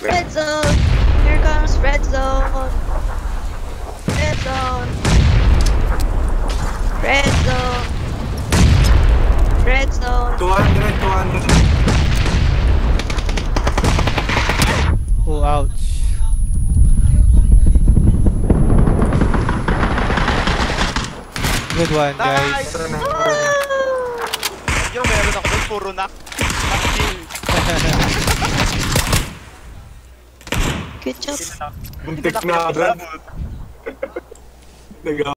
Red zone! Here comes red zone! Red zone! Red zone! Red zone! 200. Oh, ouch. Good one, guys. Nice! Yung meron ako doon, puro knock-kill. Good job. Buntik na agad.